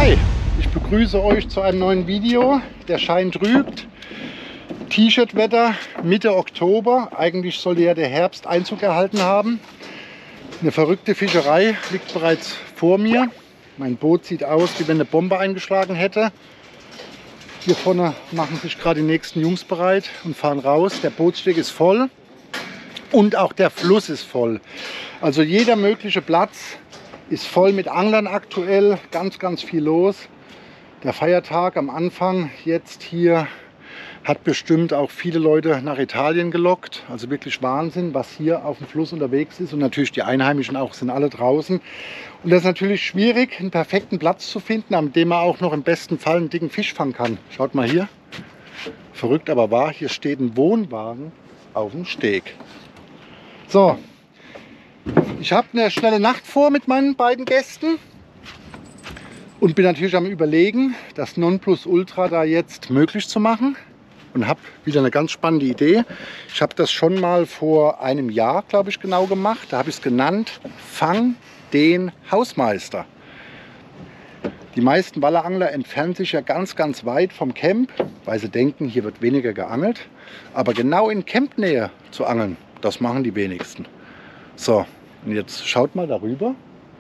Hi, ich begrüße euch zu einem neuen Video. Der Schein trügt. T-Shirt-Wetter, Mitte Oktober. Eigentlich sollte ja der Herbst Einzug erhalten haben. Eine verrückte Fischerei liegt bereits vor mir. Mein Boot sieht aus, wie wenn eine Bombe eingeschlagen hätte. Hier vorne machen sich gerade die nächsten Jungs bereit und fahren raus. Der Bootssteg ist voll und auch der Fluss ist voll. Also jeder mögliche Platz ist voll mit Anglern aktuell. Ganz viel los. Der Feiertag am Anfang jetzt hier hat bestimmt auch viele Leute nach Italien gelockt. Also wirklich Wahnsinn, was hier auf dem Fluss unterwegs ist. Und natürlich die Einheimischen auch, sind alle draußen. Und das ist natürlich schwierig, einen perfekten Platz zu finden, an dem man auch noch im besten Fall einen dicken Fisch fangen kann. Schaut mal hier. Verrückt aber wahr, hier steht ein Wohnwagen auf dem Steg. So, ich habe eine schnelle Nacht vor mit meinen beiden Gästen. Und bin natürlich am Überlegen, das Nonplusultra da jetzt möglich zu machen. Und habe wieder eine ganz spannende Idee. Ich habe das schon mal vor einem Jahr, glaube ich, genau gemacht. Da habe ich es genannt, Fang den Hausmeister. Die meisten Wallerangler entfernen sich ja ganz weit vom Camp, weil sie denken, hier wird weniger geangelt. Aber genau in Campnähe zu angeln, das machen die wenigsten. So, und jetzt schaut mal darüber.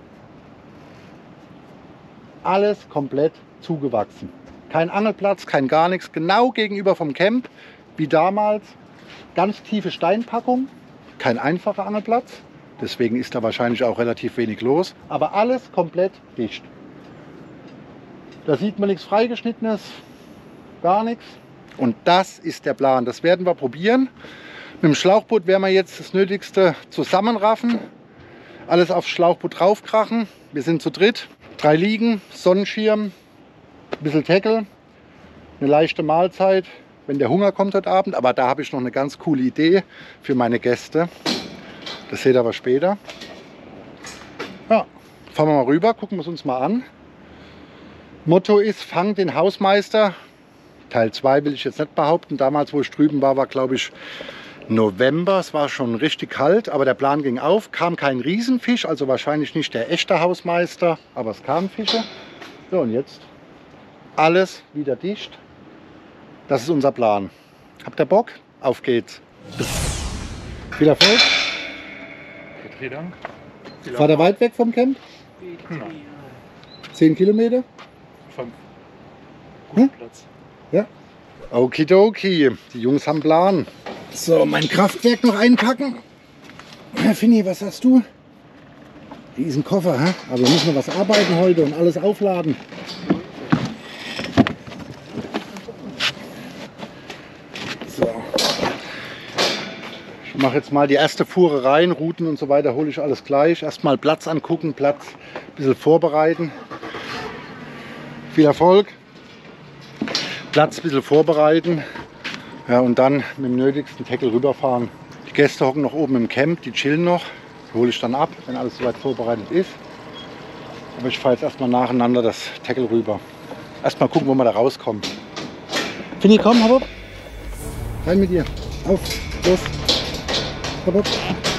Alles komplett zugewachsen. Kein Angelplatz, kein gar nichts. Genau gegenüber vom Camp, wie damals. Ganz tiefe Steinpackung. Kein einfacher Angelplatz. Deswegen ist da wahrscheinlich auch relativ wenig los. Aber alles komplett dicht. Da sieht man nichts Freigeschnittenes. Gar nichts. Und das ist der Plan. Das werden wir probieren. Mit dem Schlauchboot werden wir jetzt das Nötigste zusammenraffen. Alles aufs Schlauchboot draufkrachen. Wir sind zu dritt. 3 Liegen, Sonnenschirm, ein bisschen Tackle, eine leichte Mahlzeit, wenn der Hunger kommt heute Abend. Aber da habe ich noch eine ganz coole Idee für meine Gäste. Das seht ihr aber später. Ja, fahren wir mal rüber, gucken wir es uns mal an. Motto ist, fang den Hausmeister. Teil 2 will ich jetzt nicht behaupten. Damals, wo ich drüben war, war glaube ich November. Es war schon richtig kalt, aber der Plan ging auf. Kam kein Riesenfisch, also wahrscheinlich nicht der echte Hausmeister, aber es kamen Fische. So, und jetzt alles wieder dicht. Das ist unser Plan. Habt ihr Bock? Auf geht's. Viel Erfolg. Vielen Dank. Fahrt ihr weit weg vom Camp? 10 Kilometer? 5. Guter Platz. Ja. Okidoki. Die Jungs haben Plan. So, mein Kraftwerk noch einpacken. Herr Finny, was hast du? Riesen Koffer, hä? Aber wir müssen noch was arbeiten heute und alles aufladen. So. Ich mache jetzt mal die erste Fuhre rein. Routen und so weiter hole ich alles gleich. Erstmal Platz angucken, Platz ein bisschen vorbereiten. Viel Erfolg. Platz ein bisschen vorbereiten. Ja, und dann mit dem nötigsten Tackle rüberfahren. Die Gäste hocken noch oben im Camp, die chillen noch. Die hole ich dann ab, wenn alles soweit vorbereitet ist. Aber ich fahre jetzt erstmal nacheinander das Tackle rüber. Erstmal gucken, wo wir da rauskommen. Finny, komm, hopp. Rein mit dir. Auf, los. Hopp, hopp.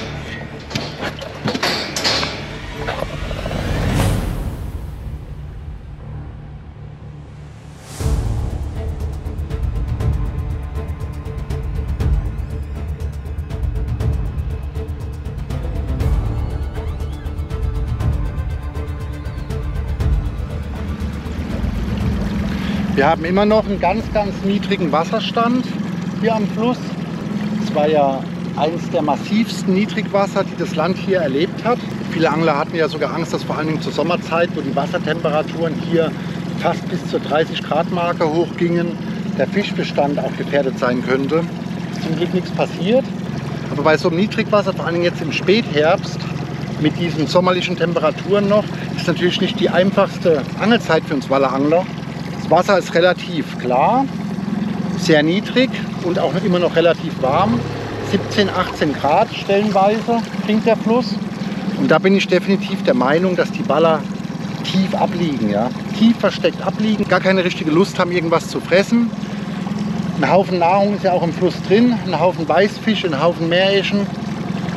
Wir haben immer noch einen ganz niedrigen Wasserstand hier am Fluss. Es war ja eines der massivsten Niedrigwasser, die das Land hier erlebt hat. Viele Angler hatten ja sogar Angst, dass vor allen Dingen zur Sommerzeit, wo die Wassertemperaturen hier fast bis zur 30 Grad Marke hochgingen, der Fischbestand auch gefährdet sein könnte. Zum Glück nichts passiert. Aber bei so einem Niedrigwasser, vor allen Dingen jetzt im Spätherbst, mit diesen sommerlichen Temperaturen noch, ist natürlich nicht die einfachste Angelzeit für uns Wallerangler. Das Wasser ist relativ klar, sehr niedrig und auch immer noch relativ warm. 17, 18 Grad stellenweise trinkt der Fluss. Und da bin ich definitiv der Meinung, dass die Waller tief abliegen. Ja? Tief versteckt abliegen, gar keine richtige Lust haben, irgendwas zu fressen. Ein Haufen Nahrung ist ja auch im Fluss drin, ein Haufen Weißfisch, ein Haufen Meereschen.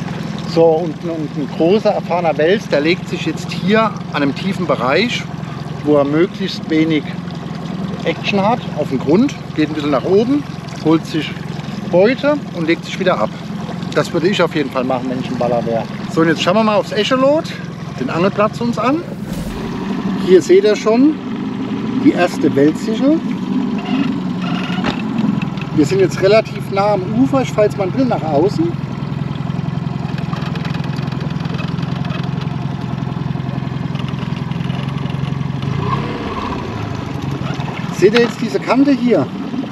So, und ein großer, erfahrener Wels, der legt sich jetzt hier an einem tiefen Bereich wo er möglichst wenig Action hat, auf den Grund, geht ein bisschen nach oben, holt sich Beute und legt sich wieder ab. Das würde ich auf jeden Fall machen, wenn ich ein Baller wäre. So, und jetzt schauen wir mal aufs Echolot, den Angelplatz uns an. Hier seht ihr schon die erste Weltsichel. Wir sind jetzt relativ nah am Ufer. Ich fahre jetzt mal ein bisschen nach außen. Seht ihr jetzt diese Kante hier?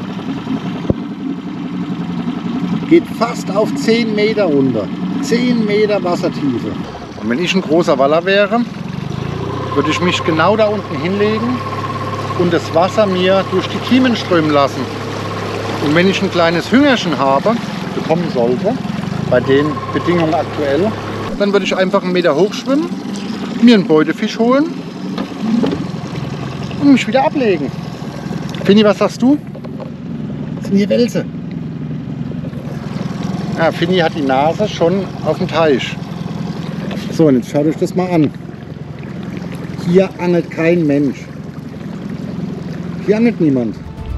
Geht fast auf 10 Meter runter. 10 Meter Wassertiefe. Und wenn ich ein großer Waller wäre, würde ich mich genau da unten hinlegen und das Wasser mir durch die Kiemen strömen lassen. Und wenn ich ein kleines Hüngerchen bekommen sollte, bei den Bedingungen aktuell, dann würde ich einfach 1 Meter hoch schwimmen, mir einen Beutefisch holen und mich wieder ablegen. Fini, was sagst du? Das sind hier Welse. Ja, Fini hat die Nase schon auf dem Teich. So, und jetzt schaut euch das mal an. Hier angelt kein Mensch. Hier angelt niemand.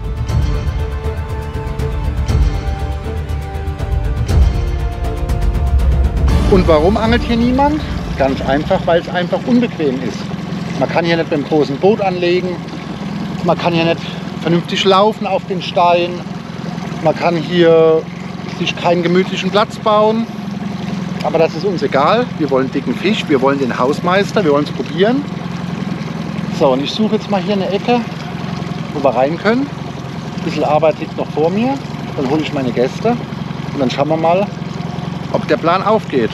Und warum angelt hier niemand? Ganz einfach, weil es einfach unbequem ist. Man kann hier nicht mit dem großen Boot anlegen. Man kann hier nicht vernünftig laufen auf den Stein. Man kann hier sich keinen gemütlichen Platz bauen. Aber das ist uns egal. Wir wollen dicken Fisch, wir wollen den Hausmeister, wir wollen es probieren. So, und ich suche jetzt mal hier eine Ecke, wo wir rein können. Ein bisschen Arbeit liegt noch vor mir. Dann hole ich meine Gäste und dann schauen wir mal, ob der Plan aufgeht.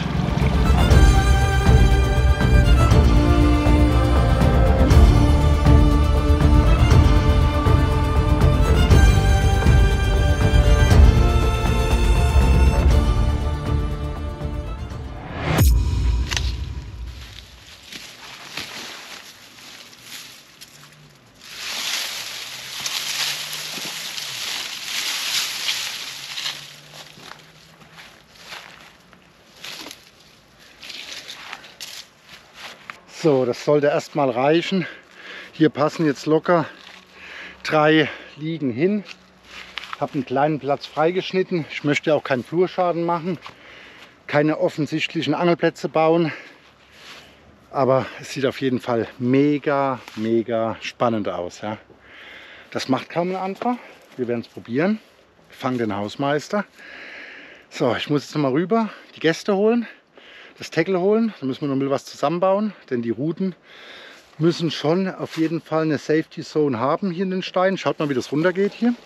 So, das sollte erstmal reichen. Hier passen jetzt locker 3 Liegen hin. Ich habe einen kleinen Platz freigeschnitten. Ich möchte auch keinen Flurschaden machen, keine offensichtlichen Angelplätze bauen. Aber es sieht auf jeden Fall mega, mega spannend aus. Ja. Das macht kaum ein anderer. Wir werden es probieren. Ich fange den Hausmeister. So, ich muss jetzt noch mal rüber die Gäste holen. Das Tackle holen, da müssen wir noch ein bisschen was zusammenbauen, denn die Ruten müssen schon auf jeden Fall eine Safety Zone haben hier in den Steinen. Schaut mal, wie das runter geht hier.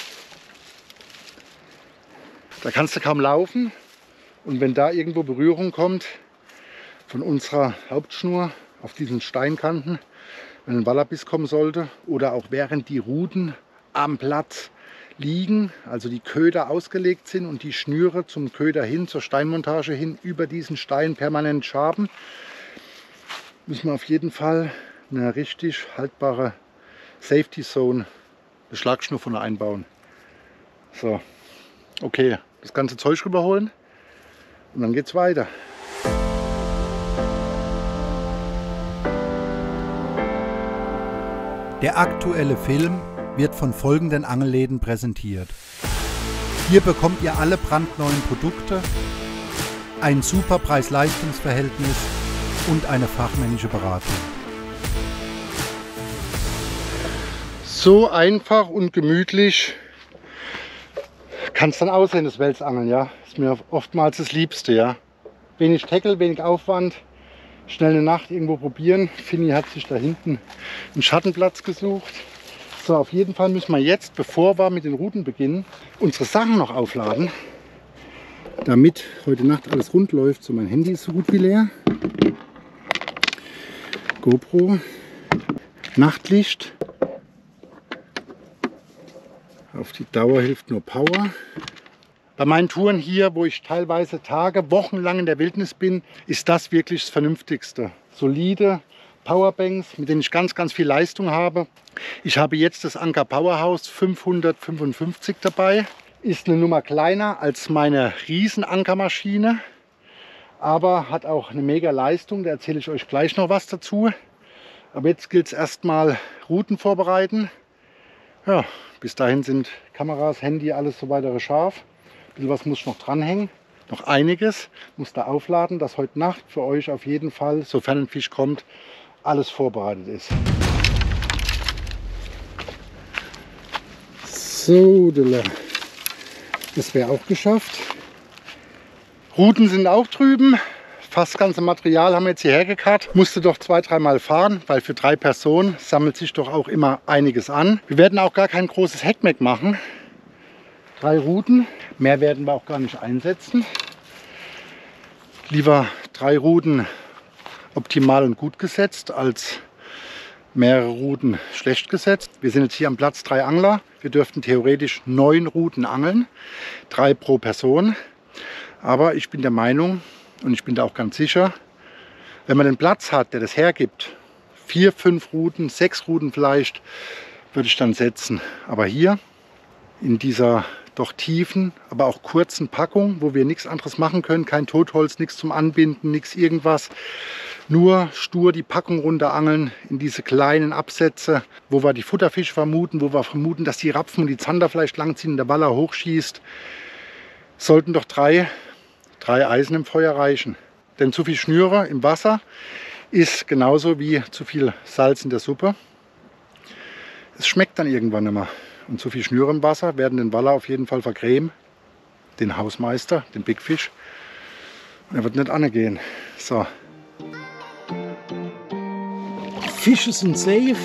Da kannst du kaum laufen und wenn da irgendwo Berührung kommt von unserer Hauptschnur auf diesen Steinkanten, wenn ein Wallerbiss kommen sollte oder auch während die Ruten am Platz liegen, also die Köder ausgelegt sind und die Schnüre zum Köder hin, zur Steinmontage hin, über diesen Stein permanent schaben, müssen wir auf jeden Fall eine richtig haltbare Safety Zone, eine Schlagschnur von einbauen. So, okay, das ganze Zeug rüberholen und dann geht's weiter. Der aktuelle Film wird von folgenden Angelläden präsentiert. Hier bekommt ihr alle brandneuen Produkte, ein super Preis-Leistungs-Verhältnis und eine fachmännische Beratung. So einfach und gemütlich kann es dann aussehen, das Welsangeln, ja. Ist mir oftmals das Liebste, ja. Wenig Tackle, wenig Aufwand, schnell eine Nacht irgendwo probieren. Fini hat sich da hinten einen Schattenplatz gesucht. So, auf jeden Fall müssen wir jetzt, bevor wir mit den Routen beginnen, unsere Sachen noch aufladen, damit heute Nacht alles rund läuft. So, mein Handy ist so gut wie leer. GoPro, Nachtlicht. Auf die Dauer hilft nur Power. Bei meinen Touren hier, wo ich teilweise Tage, Wochenlang in der Wildnis bin, ist das wirklich das Vernünftigste. Solide Powerbanks, mit denen ich ganz, ganz viel Leistung habe. Ich habe jetzt das Anker Powerhouse 555 dabei. Ist eine Nummer kleiner als meine Riesenankermaschine, aber hat auch eine mega Leistung. Da erzähle ich euch gleich noch was dazu. Aber jetzt gilt es erstmal Routen vorbereiten. Ja, bis dahin sind Kameras, Handy, alles so weitere scharf. Ein bisschen was muss ich noch dranhängen. Noch einiges muss da aufladen, dass heute Nacht für euch auf jeden Fall, sofern ein Fisch kommt, alles vorbereitet ist. So, das wäre auch geschafft. Routen sind auch drüben. Fast das ganze Material haben wir jetzt hierher gekarrt. Musste doch 2-3 Mal fahren, weil für 3 Personen sammelt sich doch auch immer einiges an. Wir werden auch gar kein großes Heckmeck machen. 3 Routen, mehr werden wir auch gar nicht einsetzen. Lieber 3 Routen optimal und gut gesetzt, als mehrere Routen schlecht gesetzt. Wir sind jetzt hier am Platz 3 Angler. Wir dürften theoretisch 9 Routen angeln, 3 pro Person. Aber ich bin der Meinung, und ich bin da auch ganz sicher, wenn man den Platz hat, der das hergibt, 4, 5 Routen, 6 Routen vielleicht, würde ich dann setzen. Aber hier in dieser doch tiefen, aber auch kurzen Packung, wo wir nichts anderes machen können, kein Totholz, nichts zum Anbinden, nichts irgendwas, nur stur die Packung runter angeln in diese kleinen Absätze, wo wir die Futterfische vermuten, wo wir vermuten, dass die Rapfen und die Zander vielleicht langziehen und der Waller hochschießt, sollten doch 3 Eisen im Feuer reichen. Denn zu viel Schnüre im Wasser ist genauso wie zu viel Salz in der Suppe. Es schmeckt dann irgendwann nicht mehr. Und zu viel Schnüre im Wasser werden den Waller auf jeden Fall vergrämen, den Hausmeister, den Big Fish. Und er wird nicht angehen. So. Fische sind safe.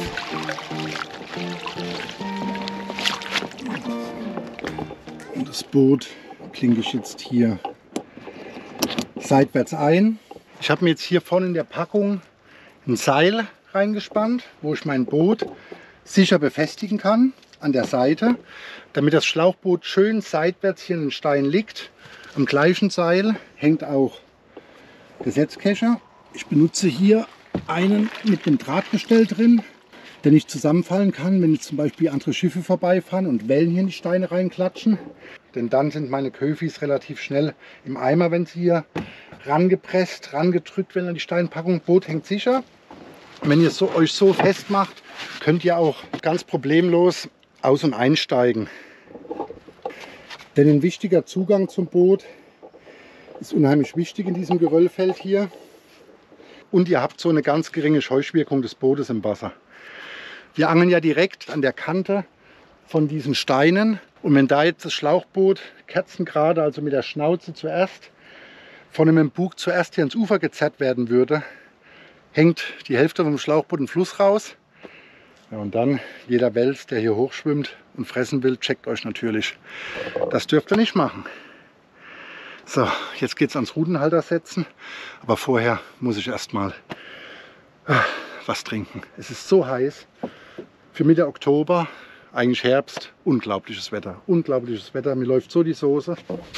Und das Boot klinke ich jetzt hier seitwärts ein. Ich habe mir jetzt hier vorne in der Packung ein Seil reingespannt, wo ich mein Boot sicher befestigen kann an der Seite, damit das Schlauchboot schön seitwärts hier in den Stein liegt. Am gleichen Seil hängt auch der Setzkescher. Ich benutze hier einen mit dem Drahtgestell drin, der nicht zusammenfallen kann, wenn jetzt zum Beispiel andere Schiffe vorbeifahren und Wellen hier in die Steine reinklatschen. Denn dann sind meine Köfis relativ schnell im Eimer, wenn sie hier rangepresst, rangedrückt werden an die Steinpackung. Boot hängt sicher. Wenn ihr euch so festmacht, könnt ihr auch ganz problemlos aus- und einsteigen. Denn ein wichtiger Zugang zum Boot ist unheimlich wichtig in diesem Geröllfeld hier. Und ihr habt so eine ganz geringe Scheuchwirkung des Bootes im Wasser. Wir angeln ja direkt an der Kante von diesen Steinen. Und wenn da jetzt das Schlauchboot kerzengerade, also mit der Schnauze zuerst, von einem Bug zuerst hier ins Ufer gezerrt werden würde, hängt die Hälfte vom Schlauchboot in den Fluss raus. Ja, und dann jeder Wels, der hier hochschwimmt und fressen will, checkt euch natürlich. Das dürft ihr nicht machen. So, jetzt geht es ans Rutenhalter setzen. Aber vorher muss ich erstmal was trinken. Es ist so heiß. Für Mitte Oktober, eigentlich Herbst, unglaubliches Wetter. Unglaubliches Wetter. Mir läuft so die Soße.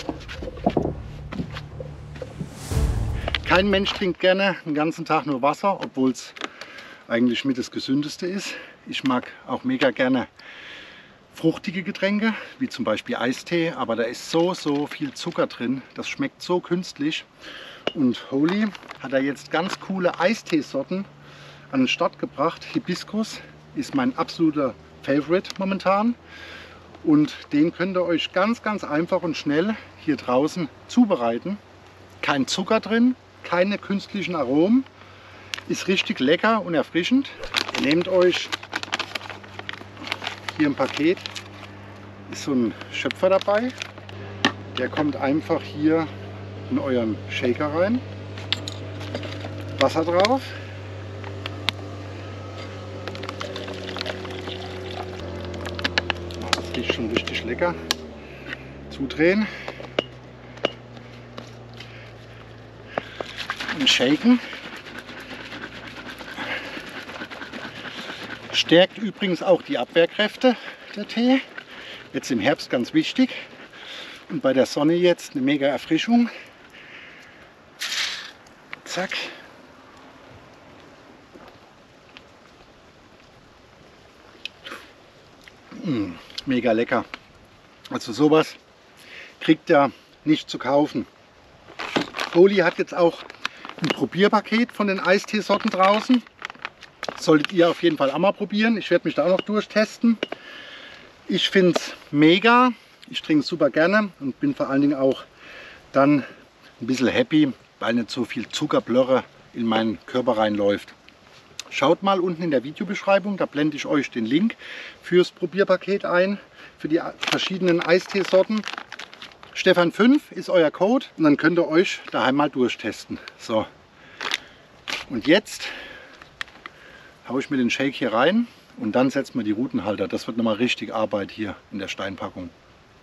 Kein Mensch trinkt gerne den ganzen Tag nur Wasser, obwohl es eigentlich mit das Gesündeste ist. Ich mag auch mega gerne fruchtige Getränke, wie zum Beispiel Eistee, aber da ist so viel Zucker drin. Das schmeckt so künstlich. Und Holy hat da jetzt ganz coole Eisteesorten an den Start gebracht. Hibiskus ist mein absoluter Favorite momentan. Und den könnt ihr euch ganz einfach und schnell hier draußen zubereiten. Kein Zucker drin, keine künstlichen Aromen. Ist richtig lecker und erfrischend. Ihr nehmt euch hier im Paket, ist so ein Schöpfer dabei. Der kommt einfach hier in euren Shaker rein. Wasser drauf. Das riecht schon richtig lecker. Zudrehen. Und shaken. Stärkt übrigens auch die Abwehrkräfte, der Tee. Jetzt im Herbst ganz wichtig. Und bei der Sonne jetzt eine mega Erfrischung. Zack. Mega lecker. Also sowas kriegt ihr nicht zu kaufen. Holy hat jetzt auch ein Probierpaket von den Eisteesorten draußen. Solltet ihr auf jeden Fall auch mal probieren. Ich werde mich da auch noch durchtesten. Ich finde es mega. Ich trinke es super gerne und bin vor allen Dingen auch dann ein bisschen happy, weil nicht so viel Zuckerblöre in meinen Körper reinläuft. Schaut mal unten in der Videobeschreibung, da blende ich euch den Link fürs Probierpaket ein, für die verschiedenen Eisteesorten. Stefan5 ist euer Code und dann könnt ihr euch daheim mal durchtesten. So. Und jetzt haue ich mir den Shake hier rein und dann setzen wir die Rutenhalter. Das wird nochmal richtig Arbeit hier in der Steinpackung.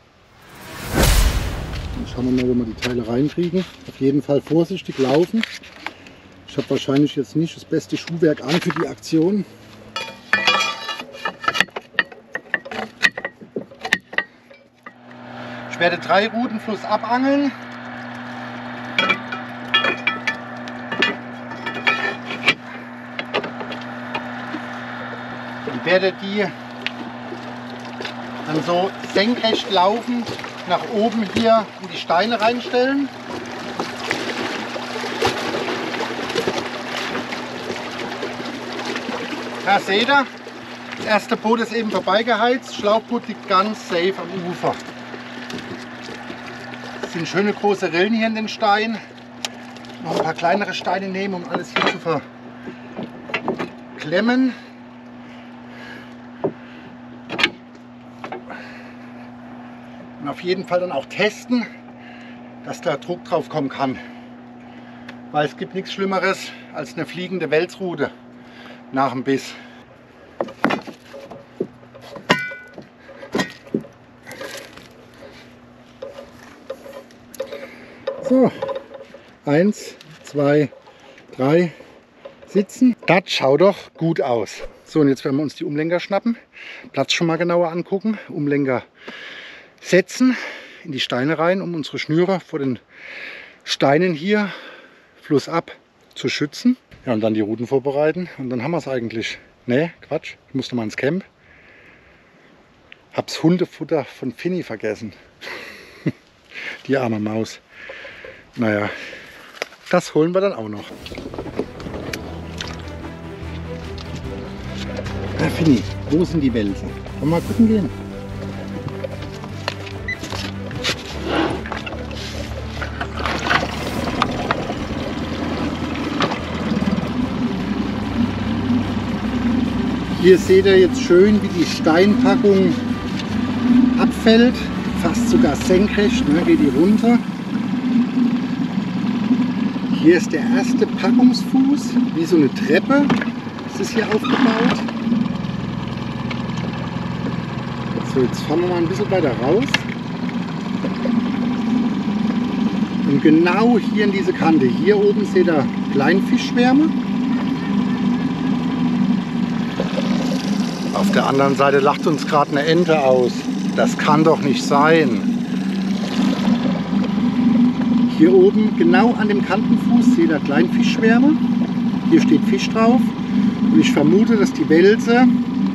Dann schauen wir mal, wo wir die Teile reinkriegen. Auf jeden Fall vorsichtig laufen. Ich habe wahrscheinlich jetzt nicht das beste Schuhwerk an für die Aktion. Ich werde 3 Ruten flussab angeln. Und werde die dann so senkrecht laufend nach oben hier in die Steine reinstellen. Da seht ihr, das erste Boot ist eben vorbeigeheizt, das Schlauchboot liegt ganz safe am Ufer. Es sind schöne große Rillen hier in den Stein. Noch ein paar kleinere Steine nehmen, um alles hier zu verklemmen. Und auf jeden Fall dann auch testen, dass da Druck drauf kommen kann. Weil es gibt nichts Schlimmeres als eine fliegende Welsrute nach dem Biss. So, 1, 2, 3, sitzen. Das schaut doch gut aus. So, und jetzt werden wir uns die Umlenker schnappen, Platz schon mal genauer angucken, Umlenker setzen, in die Steine rein, um unsere Schnüre vor den Steinen hier flussab zu schützen. Ja, und dann die Routen vorbereiten und dann haben wir es eigentlich. Ne, Quatsch, ich musste mal ins Camp. Hab's Hundefutter von Finny vergessen. Die arme Maus. Naja, das holen wir dann auch noch. Na Finny, wo sind die Wälse? Wollen wir mal gucken gehen? Hier seht ihr jetzt schön, wie die Steinpackung abfällt, fast sogar senkrecht, ne, geht die runter. Hier ist der erste Packungsfuß, wie so eine Treppe, ist es hier aufgebaut. So, jetzt fahren wir mal ein bisschen weiter raus. Und genau hier in diese Kante, hier oben seht ihr Kleinfischschwärme. Auf der anderen Seite lacht uns gerade eine Ente aus. Das kann doch nicht sein. Hier oben, genau an dem Kantenfuß, seht ihr Kleinfischschwärme. Hier steht Fisch drauf. Und ich vermute, dass die Welse...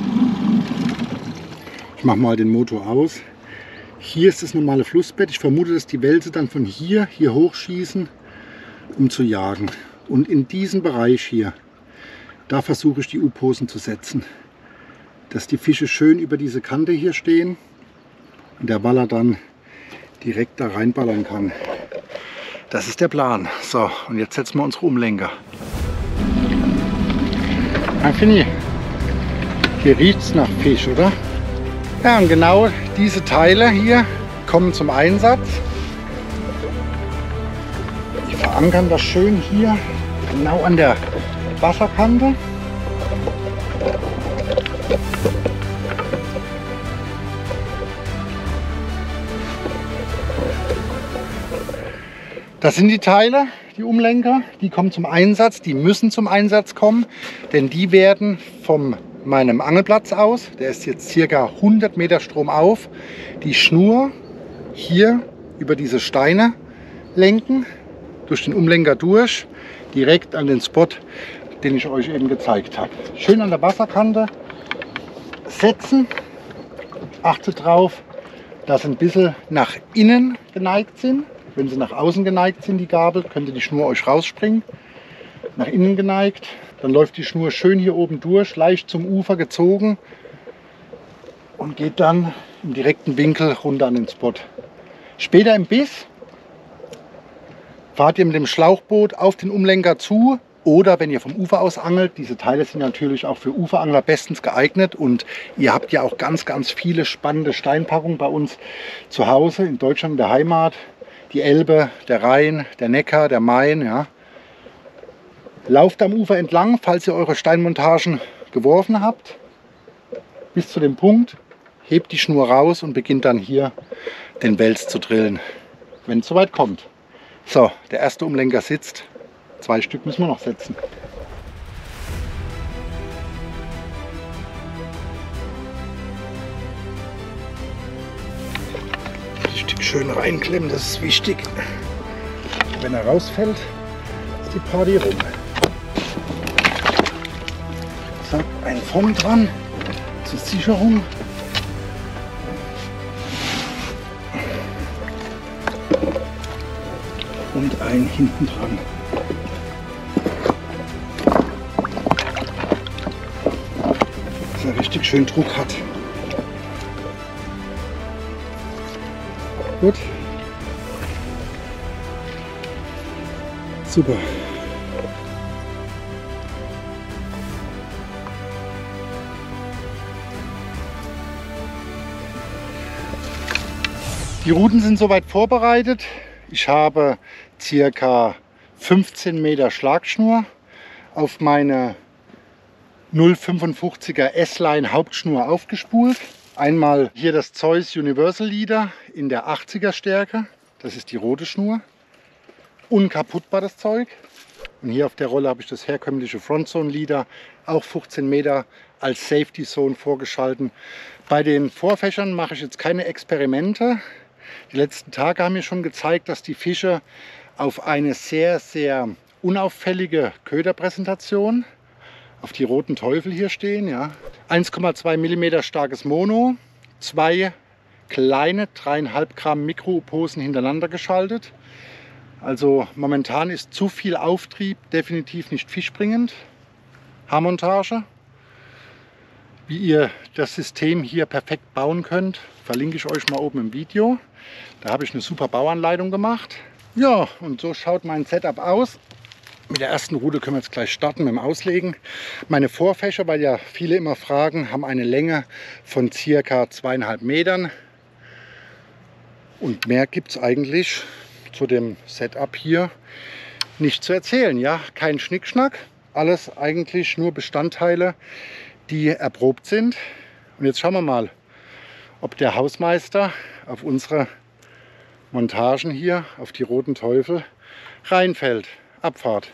Ich mache mal den Motor aus. Hier ist das normale Flussbett. Ich vermute, dass die Welse dann von hier hochschießen, um zu jagen. Und in diesem Bereich hier, da versuche ich die U-Posen zu setzen. Dass die Fische schön über diese Kante hier stehen und der Waller dann direkt da reinballern kann. Das ist der Plan. So, und jetzt setzen wir unsere Umlenker. Ja, Finny, hier riecht es nach Fisch, oder? Ja, und genau diese Teile hier kommen zum Einsatz. Die verankern das schön hier, genau an der Wasserkante. Das sind die Teile, die Umlenker, die kommen zum Einsatz, die müssen zum Einsatz kommen, denn die werden von meinem Angelplatz aus, der ist jetzt ca. 100 Meter stromauf, die Schnur hier über diese Steine lenken, durch den Umlenker durch, direkt an den Spot, den ich euch eben gezeigt habe. Schön an der Wasserkante setzen, achtet darauf, dass sie ein bisschen nach innen geneigt sind. Wenn sie nach außen geneigt sind, die Gabel, könnte die Schnur euch rausspringen. nach innen geneigt. Dann läuft die Schnur schön hier oben durch, leicht zum Ufer gezogen und geht dann im direkten Winkel runter an den Spot. Später im Biss fahrt ihr mit dem Schlauchboot auf den Umlenker zu oder wenn ihr vom Ufer aus angelt, diese Teile sind natürlich auch für Uferangler bestens geeignet und ihr habt ja auch ganz, ganz viele spannende Steinpackungen bei uns zu Hause in Deutschland, in der Heimat. Die Elbe, der Rhein, der Neckar, der Main. Ja. Lauft am Ufer entlang, falls ihr eure Steinmontagen geworfen habt, bis zu dem Punkt, hebt die Schnur raus und beginnt dann hier den Wels zu drillen, wenn es soweit kommt. So, der erste Umlenker sitzt. 2 Stück müssen wir noch setzen. Richtig schön reinklemmen, das ist wichtig. Wenn er rausfällt, ist die Party rum. Zack, ein vorn dran zur Sicherung. Und ein hinten dran. Dass er richtig schön Druck hat. Gut. Super. Die Ruten sind soweit vorbereitet. Ich habe ca. 15 Meter Schlagschnur auf meine 0,55er S-Line Hauptschnur aufgespult. Einmal hier das Zeus Universal Leader in der 80er Stärke. Das ist die rote Schnur. Unkaputtbar das Zeug. Und hier auf der Rolle habe ich das herkömmliche Frontzone Leader, auch 15 Meter als Safety Zone vorgeschalten. Bei den Vorfächern mache ich jetzt keine Experimente. Die letzten Tage haben mir schon gezeigt, dass die Fische auf eine sehr, sehr unauffällige Köderpräsentation, auf die roten Teufel hier stehen. Ja. 1,2 mm starkes Mono, 2 kleine 3,5 Gramm Mikro-Posen hintereinander geschaltet. Also momentan ist zu viel Auftrieb definitiv nicht fischbringend. Haarmontage. Wie ihr das System hier perfekt bauen könnt, verlinke ich euch mal oben im Video. Da habe ich eine super Bauanleitung gemacht. Ja, und so schaut mein Setup aus. Mit der ersten Rute können wir jetzt gleich starten mit dem Auslegen. Meine Vorfächer, weil ja viele immer fragen, haben eine Länge von ca. 2,5 Metern. Und mehr gibt es eigentlich zu dem Setup hier nicht zu erzählen. Ja, kein Schnickschnack, alles eigentlich nur Bestandteile, die erprobt sind. Und jetzt schauen wir mal, ob der Hausmeister auf unsere Montagen hier, auf die roten Teufel, reinfällt. Abfahrt.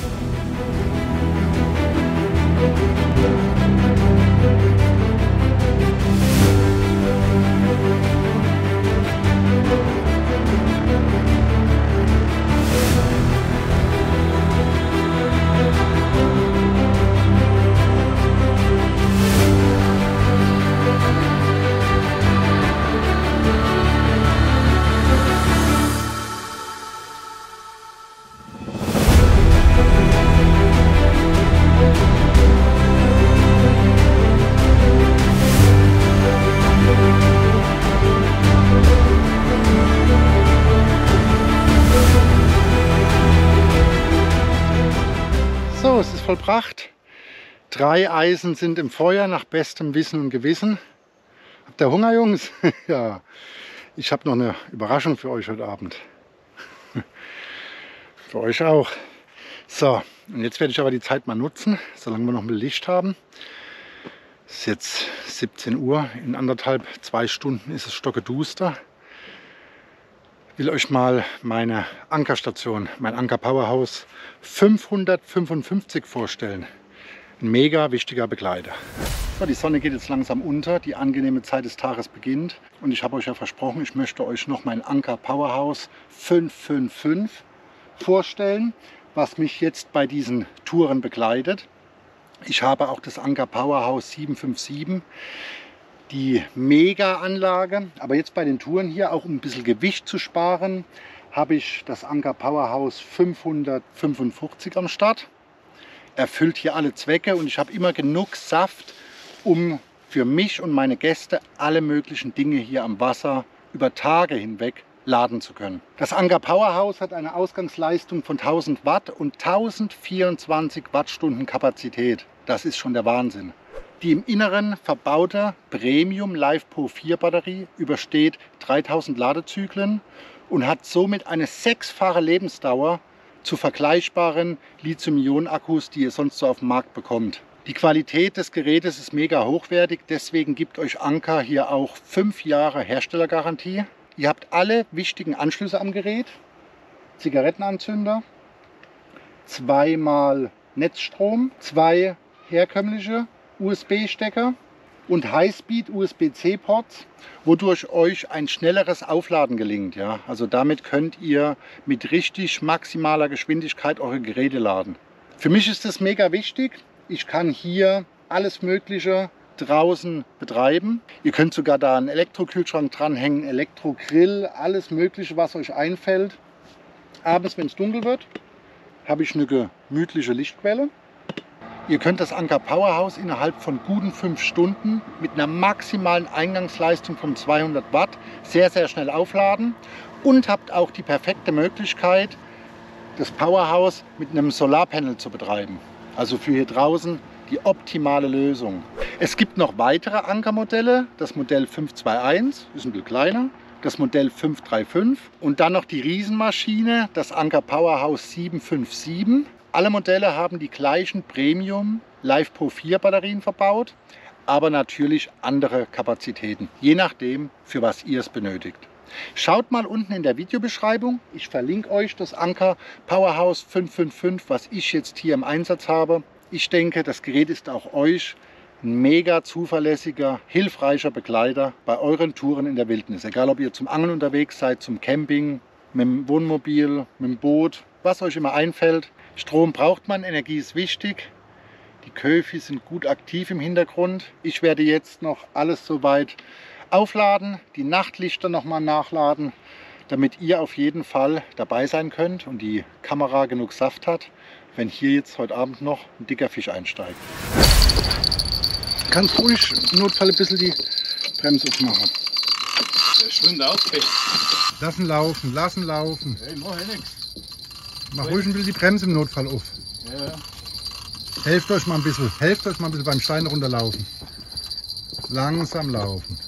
So, es ist vollbracht. 3 Eisen sind im Feuer nach bestem Wissen und Gewissen. Habt ihr Hunger, Jungs? Ja, ich habe noch eine Überraschung für euch heute Abend. Für euch auch. So, und jetzt werde ich aber die Zeit mal nutzen, solange wir noch ein bisschen Licht haben. Es ist jetzt 17 Uhr, in 1,5, 2 Stunden ist es stockeduster. Ich will euch mal meine Ankerstation, mein Anker Powerhouse 555 vorstellen. Ein mega wichtiger Begleiter. So, die Sonne geht jetzt langsam unter, die angenehme Zeit des Tages beginnt. Und ich habe euch ja versprochen, ich möchte euch noch mein Anker Powerhouse 555 vorstellen, was mich jetzt bei diesen Touren begleitet. Ich habe auch das Anker Powerhouse 757. Die Mega-Anlage, aber jetzt bei den Touren hier, auch um ein bisschen Gewicht zu sparen, habe ich das Anker Powerhouse 555 am Start. erfüllt hier alle Zwecke und ich habe immer genug Saft, um für mich und meine Gäste alle möglichen Dinge hier am Wasser über Tage hinweg laden zu können. Das Anker Powerhouse hat eine Ausgangsleistung von 1000 Watt und 1024 Wattstunden Kapazität. Das ist schon der Wahnsinn. Die im Inneren verbaute Premium LiFePro 4 Batterie übersteht 3000 Ladezyklen und hat somit eine 6-fache Lebensdauer zu vergleichbaren Lithium-Ionen-Akkus, die ihr sonst so auf dem Markt bekommt. Die Qualität des Gerätes ist mega hochwertig, deswegen gibt euch Anker hier auch 5 Jahre Herstellergarantie. Ihr habt alle wichtigen Anschlüsse am Gerät, Zigarettenanzünder, 2x Netzstrom, 2 herkömmliche USB-Stecker und Highspeed USB-C-Ports, wodurch euch ein schnelleres Aufladen gelingt. Ja? Also damit könnt ihr mit richtig maximaler Geschwindigkeit eure Geräte laden. Für mich ist das mega wichtig. Ich kann hier alles Mögliche draußen betreiben. Ihr könnt sogar da einen Elektrokühlschrank dranhängen, Elektrogrill, alles Mögliche, was euch einfällt. Abends, wenn es dunkel wird, habe ich eine gemütliche Lichtquelle. Ihr könnt das Anker Powerhouse innerhalb von guten 5 Stunden mit einer maximalen Eingangsleistung von 200 Watt sehr, sehr schnell aufladen und habt auch die perfekte Möglichkeit, das Powerhouse mit einem Solarpanel zu betreiben. Also für hier draußen die optimale Lösung. Es gibt noch weitere Ankermodelle, das Modell 521, ist ein bisschen kleiner, das Modell 535 und dann noch die Riesenmaschine, das Anker Powerhouse 757. Alle Modelle haben die gleichen Premium LiFePro 4 Batterien verbaut, aber natürlich andere Kapazitäten, je nachdem, für was ihr es benötigt. Schaut mal unten in der Videobeschreibung, ich verlinke euch das Anker Powerhouse 555, was ich jetzt hier im Einsatz habe. Ich denke, das Gerät ist auch euch ein mega zuverlässiger, hilfreicher Begleiter bei euren Touren in der Wildnis. Egal, ob ihr zum Angeln unterwegs seid, zum Camping, mit dem Wohnmobil, mit dem Boot, was euch immer einfällt. Strom braucht man, Energie ist wichtig. Die Köfi sind gut aktiv im Hintergrund. Ich werde jetzt noch alles soweit aufladen, die Nachtlichter nochmal nachladen, damit ihr auf jeden Fall dabei sein könnt und die Kamera genug Saft hat, wenn hier jetzt heute Abend noch ein dicker Fisch einsteigt. Du kannst ruhig im Notfall ein bisschen die Bremse aufmachen. Der schwimmt auch fest. Lassen laufen, lassen laufen. Hey, mach ja nichts. Mach ruhig ein bisschen die Bremse im Notfall auf. Ja. Helft euch mal ein bisschen beim Stein runterlaufen. Langsam laufen.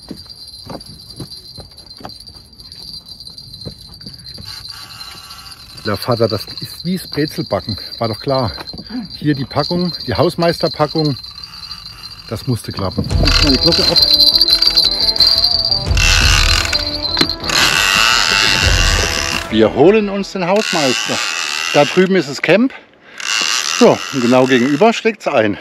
Der Vater, das ist wie das Brezelbacken, war doch klar. Hier die Packung, die Hausmeisterpackung, das musste klappen. Mach mal die Glocke ab. Wir holen uns den Hausmeister. Da drüben ist das Camp. So, und genau gegenüber schlägt es ein.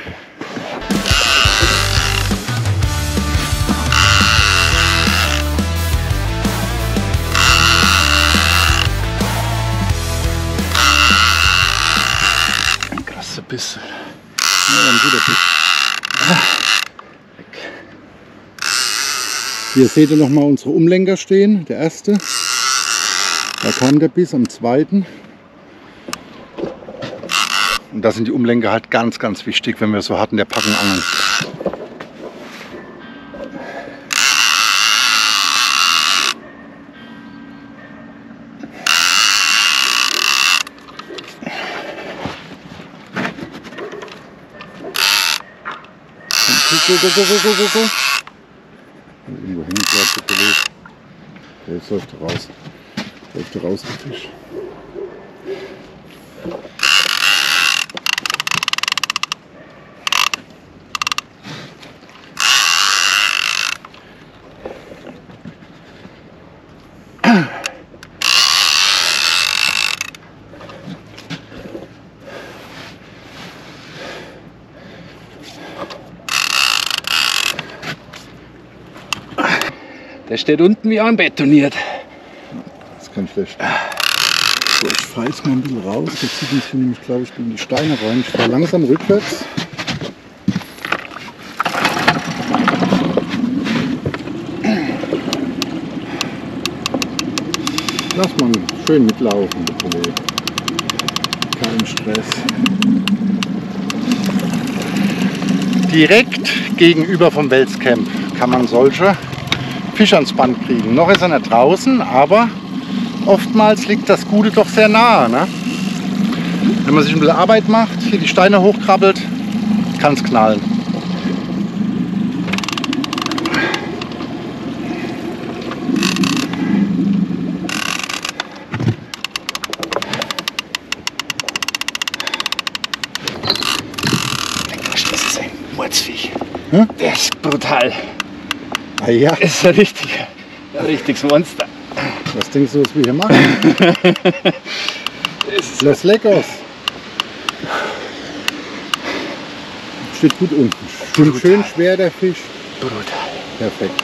Ein krasser Biss. Ja, ein guter Biss. Hier seht ihr noch mal unsere Umlenker stehen. Der erste. Da kam der Biss am zweiten. Und da sind die Umlenker halt ganz, ganz wichtig, wenn wir so hart in der Packung angeln. Go. Irgendwo hängen bleibt der Kollege. Jetzt läuft er raus. Läuft er raus, der Fisch. Der steht unten wie anbetoniert. Das ist kein schlecht. So, ich fahre jetzt mal ein bisschen raus. Jetzt zieht uns hier nämlich, glaube ich, in die Steine rein. Ich fahre langsam rückwärts. Lass mal schön mitlaufen, der Kollege. Kein Stress. Direkt gegenüber vom Welscamp kann man solche Fische ans Band kriegen. Noch ist er nicht draußen, aber oftmals liegt das Gute doch sehr nahe. Ne? Wenn man sich ein bisschen Arbeit macht, hier die Steine hochkrabbelt, kann es knallen. Das ist ein Mordsviech. Hm? Der ist brutal. Ah ja, Das ist ein richtiges Monster. was denkst du, was wir hier machen? Los Leckos. Steht gut unten. Stimmt schön schwer der Fisch. Brutal. Perfekt.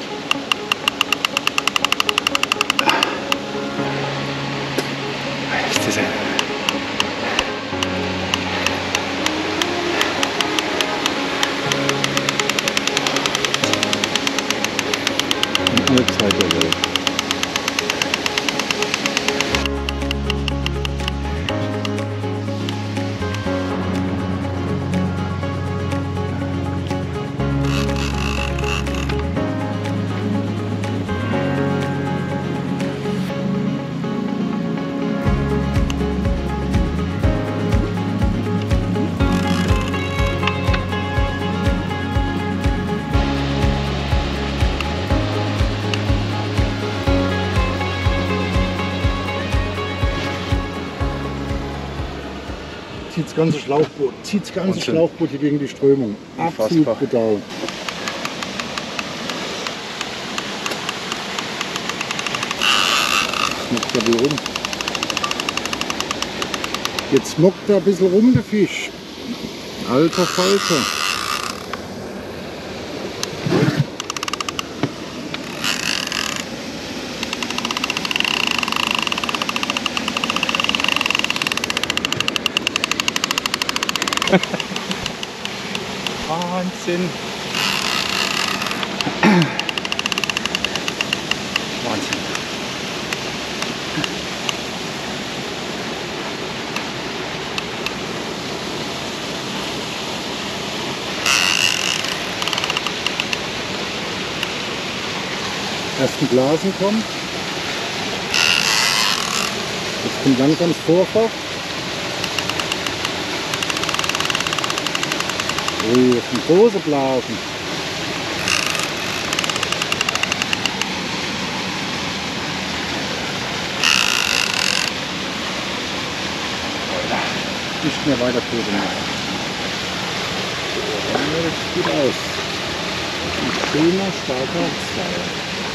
Das ist ein Alle Zeit der Welt. Zieht das ganze Schlauchboot, hier gegen die Strömung. Absolut Unfassbar. brutal. Smockt er wohl rum. Jetzt smockt er ein bisschen rum, der Fisch. Alter Falter. Wahnsinn. Wahnsinn. Ersten Blasen kommen. Jetzt kommt langsam das Vorfach. Oh, das sind große Blasen. Nicht mehr weiter Foto machen. Ja, das sieht gut aus. Ein schöner, starker Zweier.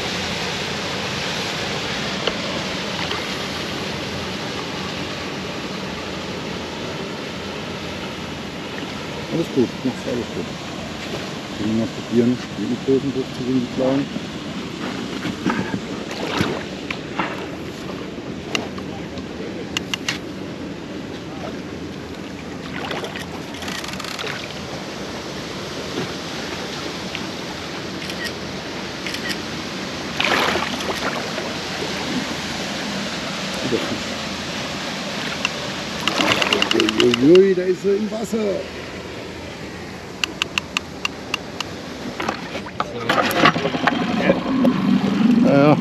Alles gut, machst alles gut. Ich will mal probieren, die großen durchzugehen, die kleinen. Uiuiui, da ist er im Wasser. Ja.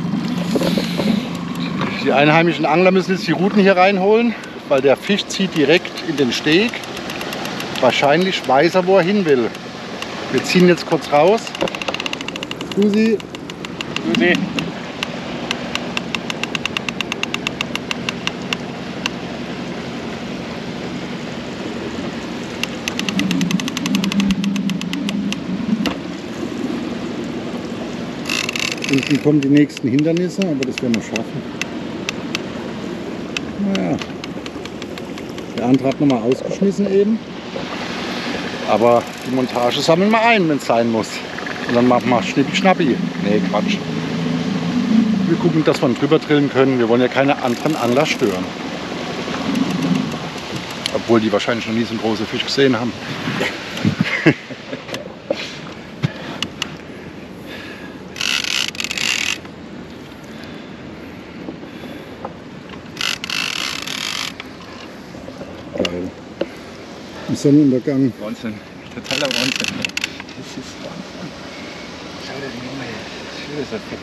Die einheimischen Angler müssen jetzt die Ruten hier reinholen, weil der Fisch zieht direkt in den Steg. Wahrscheinlich weiß er, wo er hin will. Wir ziehen jetzt kurz raus. Susi. Susi. Unten kommen die nächsten Hindernisse, aber das werden wir schaffen. Naja. Der andere hat nochmal ausgeschmissen eben. Aber die Montage sammeln wir ein, wenn es sein muss. Und dann machen wir Schnippi-Schnappi. Nee, Quatsch. Wir gucken, dass wir drüber drillen können. Wir wollen ja keine anderen Angler stören. Obwohl die wahrscheinlich noch nie so einen großen Fisch gesehen haben. Geil. Im Sonnenuntergang. Wahnsinn. Totaler Wahnsinn. ist Wahnsinn. Schau dir den mal her. Schön ist er fett.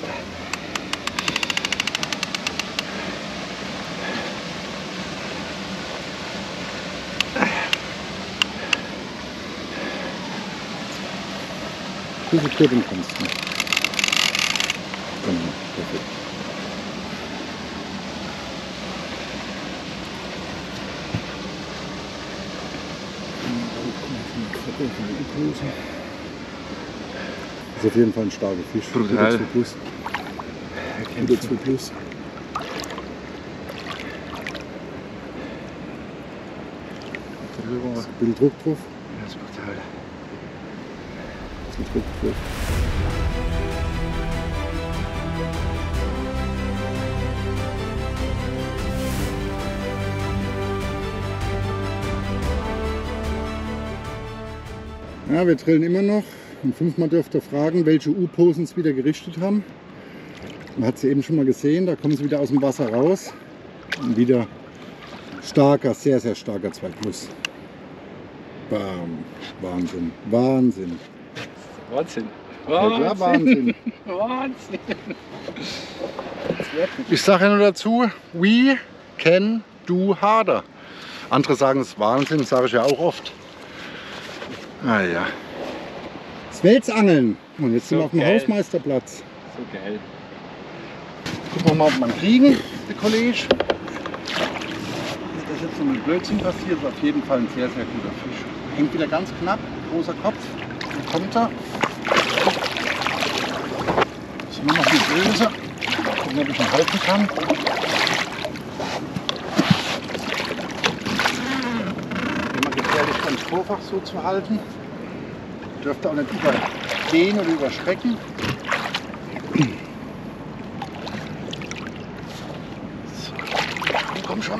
Wie viel Kleben kannst du? Genau, perfekt. Das ist auf jeden Fall ein starker Fisch. Brutal. 2 plus. 2 plus. Drüber. Ein bisschen Druck drauf. Das ist brutal. Druck drauf. Ja, wir drillen immer noch. Und 5-mal dürft ihr fragen, welche U-Posen es wieder gerichtet haben. Man hat sie eben schon mal gesehen, da kommen sie wieder aus dem Wasser raus. Und wieder starker, sehr, sehr starker 2 plus. Bam. Wahnsinn. Wahnsinn. Wahnsinn. Ja, klar, Wahnsinn. Wahnsinn. Ich sage ja nur dazu, we can do harder. Andere sagen es ist Wahnsinn, das sage ich ja auch oft. Ah ja. Das Welsangeln. Und jetzt sind wir auf dem geil. Hausmeisterplatz. So geil. Gucken wir mal, ob wir ihn kriegen, der Kollege. Ist das jetzt so ein Blödsinn passiert, ist auf jeden Fall ein sehr, sehr guter Fisch. Hängt wieder ganz knapp, großer Kopf. Dann kommt er. So, nur noch die Größe. Gucken, ob ich ihn halten kann. Immer gefährlich, ganz Vorfach so zu halten. Dürfte auch nicht übergehen oder überschrecken. So, komm schon.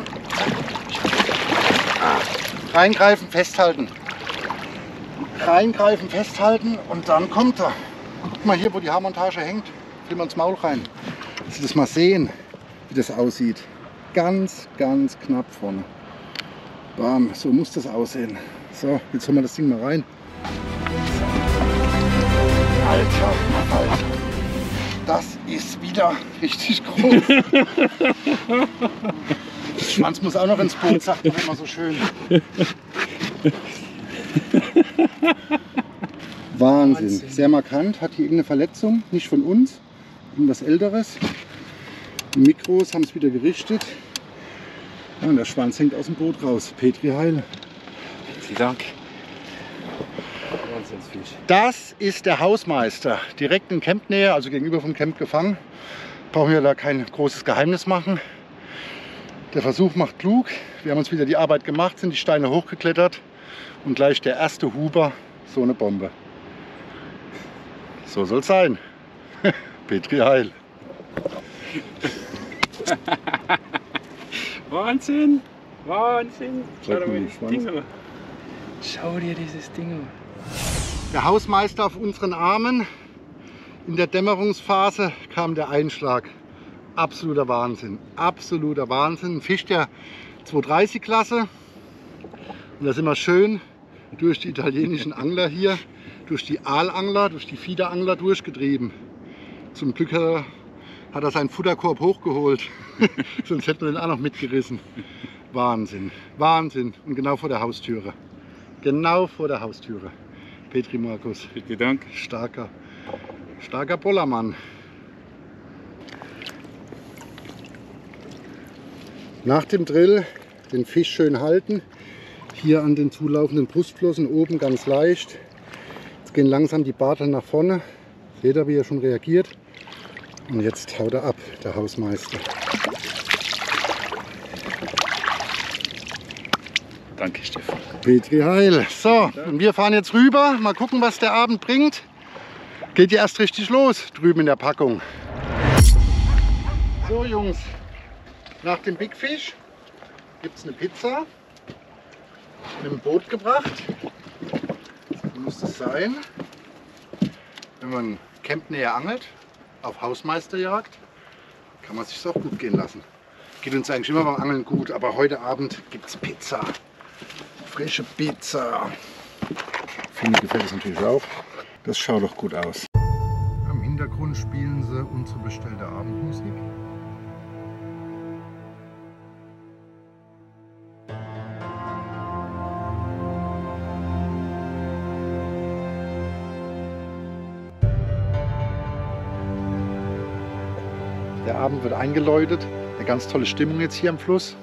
Reingreifen, festhalten. Reingreifen, festhalten und dann kommt er. Guck mal hier, wo die Haarmontage hängt. Filmen wir ins Maul rein. Dass Sie das mal sehen, wie das aussieht. Ganz, ganz knapp vorne. Bam, so muss das aussehen. So, jetzt holen wir das Ding mal rein. Alter, Alter. Das ist wieder richtig groß. Der Schwanz muss auch noch ins Boot, sagt man immer so schön. Wahnsinn. Sehr markant. Hat hier irgendeine Verletzung, nicht von uns, irgendwas Älteres. Die Mikros haben es wieder gerichtet. Ja, und der Schwanz hängt aus dem Boot raus. Petri Heil. Vielen Dank. Wahnsinnsfisch. Das ist der Hausmeister. Direkt in Campnähe, also gegenüber vom Camp gefangen. Brauchen wir da kein großes Geheimnis machen. Der Versuch macht klug. Wir haben uns wieder die Arbeit gemacht, sind die Steine hochgeklettert und gleich der erste Huber, so eine Bombe. So soll es sein. Petri Heil. Wahnsinn! Wahnsinn! Schau Zeig dir mal mal den dieses Schwanz. Ding an. Schau dir dieses Ding an. Der Hausmeister auf unseren Armen. In der Dämmerungsphase kam der Einschlag. Absoluter Wahnsinn. Absoluter Wahnsinn. Ein Fisch der 230 Klasse. Und da sind wir schön durch die italienischen Angler hier, durch die Aalangler, durch die Fiederangler durchgetrieben. Zum Glück hat er seinen Futterkorb hochgeholt. Sonst hätten wir den auch noch mitgerissen. Wahnsinn. Wahnsinn. Und genau vor der Haustüre. Genau vor der Haustüre. Petri Markus. Vielen Dank. Starker Bollermann. Nach dem Drill den Fisch schön halten. Hier an den zulaufenden Brustflossen oben ganz leicht. Jetzt gehen langsam die Barteln nach vorne. Seht ihr, wie er schon reagiert. Und jetzt haut er ab, der Hausmeister. Danke, Stefan. Petri Heil. So, und wir fahren jetzt rüber. Mal gucken, was der Abend bringt. Geht ja erst richtig los, drüben in der Packung. So Jungs, nach dem Big Fish gibt es eine Pizza mit dem Boot gebracht. So muss das sein. Wenn man campnäher angelt, auf Hausmeisterjagd, kann man sich auch gut gehen lassen. Geht uns eigentlich immer beim Angeln gut, aber heute Abend gibt es Pizza. Frische Pizza. Finde gefällt es natürlich auch. Das schaut doch gut aus. Im Hintergrund spielen sie unsere bestellte Abendmusik. Der Abend wird eingeläutet. Eine ganz tolle Stimmung jetzt hier am Fluss.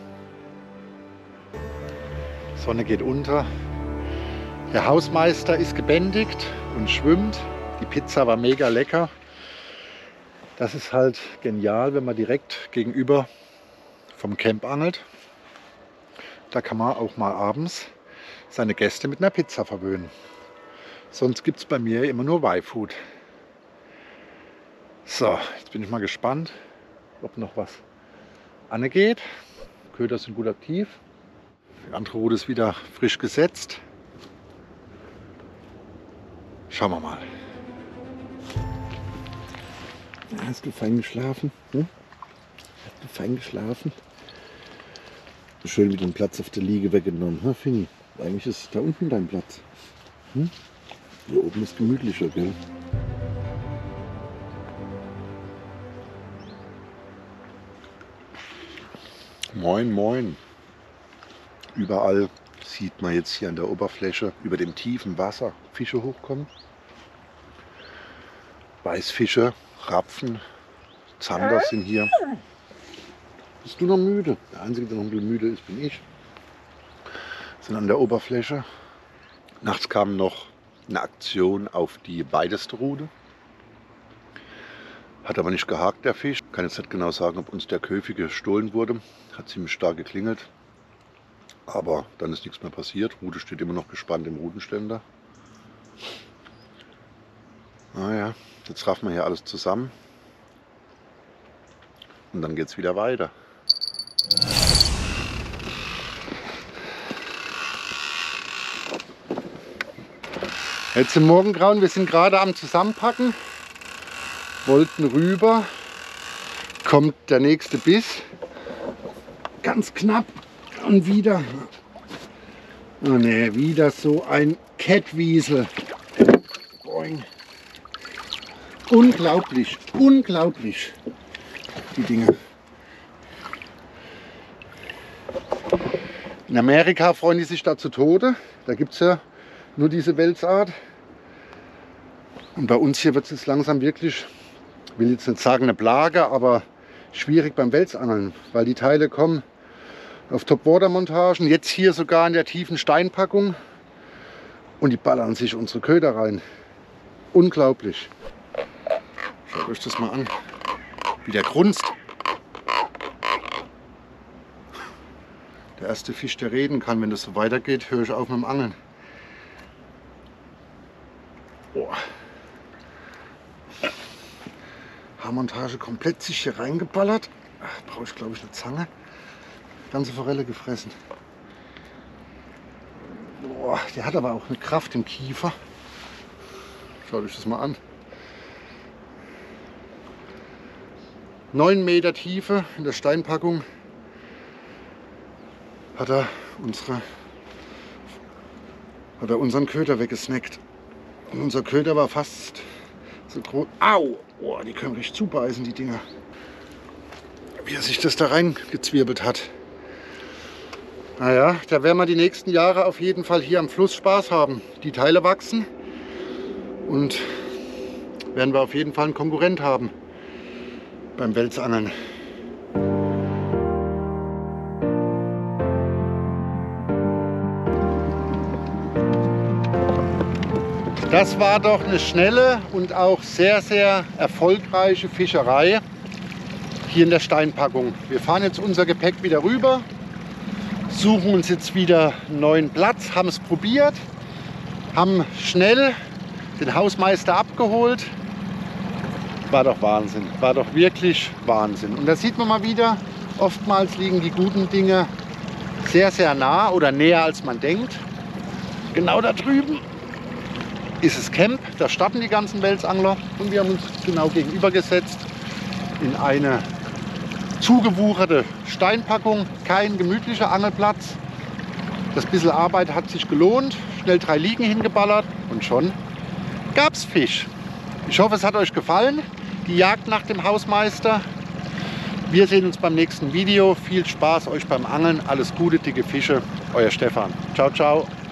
Die Sonne geht unter. Der Hausmeister ist gebändigt und schwimmt. Die Pizza war mega lecker. Das ist halt genial, wenn man direkt gegenüber vom Camp angelt. Da kann man auch mal abends seine Gäste mit einer Pizza verwöhnen. Sonst gibt es bei mir immer nur Y-Food. So, jetzt bin ich mal gespannt, ob noch was angeht. Köder sind gut aktiv. Die andere Rute ist wieder frisch gesetzt. Schauen wir mal. Hast du fein geschlafen? Hm? Hast du fein geschlafen? Schön wieder den Platz auf der Liege weggenommen, ha, Fini? Eigentlich ist da unten dein Platz. Hm? Hier oben ist gemütlicher, gell? Moin, moin. Überall sieht man jetzt hier an der Oberfläche über dem tiefen Wasser Fische hochkommen. Weißfische, Rapfen, Zander sind hier. Bist du noch müde? Der Einzige, der noch ein bisschen müde ist, bin ich. Sind an der Oberfläche. Nachts kam noch eine Aktion auf die weiteste Rute. Hat aber nicht gehakt, der Fisch. Kann jetzt nicht genau sagen, ob uns der Köfi gestohlen wurde. Hat ziemlich stark geklingelt. Aber dann ist nichts mehr passiert. Rute steht immer noch gespannt im Rutenständer. Naja, jetzt raffen wir hier alles zusammen. Und dann geht es wieder weiter. Jetzt im Morgengrauen, wir sind gerade am Zusammenpacken. Wollten rüber. Kommt der nächste Biss. Ganz knapp. Und wieder. Oh ne, wieder so ein Kettwiesel. Boing. Unglaublich, unglaublich. Die Dinge. In Amerika freuen die sich da zu Tode. Da gibt es ja nur diese Welsart. Und bei uns hier wird es jetzt langsam wirklich, ich will jetzt nicht sagen eine Plage, aber schwierig beim Welsangeln, weil die Teile kommen auf Topwater-Montagen, jetzt hier sogar in der tiefen Steinpackung und die ballern sich unsere Köder rein. Unglaublich. Schaut euch das mal an, wie der grunzt. Der erste Fisch, der reden kann, wenn das so weitergeht, höre ich auf mit dem Angeln. Oh. Haarmontage komplett sich hier reingeballert. Brauche ich, glaube ich, eine Zange. Ganze Forelle gefressen. Boah, der hat aber auch eine Kraft im Kiefer. Schaut euch das mal an. 9 Meter Tiefe in der Steinpackung hat er unseren Köder weggesnackt. Und unser Köder war fast so groß. Au! Oh, die können richtig zubeißen, die Dinger. Wie er sich das da reingezwirbelt hat. Naja, da werden wir die nächsten Jahre auf jeden Fall hier am Fluss Spaß haben. Die Teile wachsen und werden wir auf jeden Fall einen Konkurrent haben beim Welsangeln. Das war doch eine schnelle und auch sehr, sehr erfolgreiche Fischerei hier in der Steinpackung. Wir fahren jetzt unser Gepäck wieder rüber, suchen uns jetzt wieder einen neuen Platz, haben es probiert, haben schnell den Hausmeister abgeholt. War doch Wahnsinn, war doch wirklich Wahnsinn. Und da sieht man mal wieder, oftmals liegen die guten Dinge sehr, sehr nah oder näher als man denkt. Genau da drüben ist es Camp, da starten die ganzen Welsangler und wir haben uns genau gegenüber gesetzt in eine zugewucherte Steinpackung, kein gemütlicher Angelplatz. Das bisschen Arbeit hat sich gelohnt, schnell 3 Liegen hingeballert und schon gab es Fisch. Ich hoffe, es hat euch gefallen, die Jagd nach dem Hausmeister. Wir sehen uns beim nächsten Video. Viel Spaß euch beim Angeln. Alles Gute, dicke Fische. Euer Stefan. Ciao, ciao.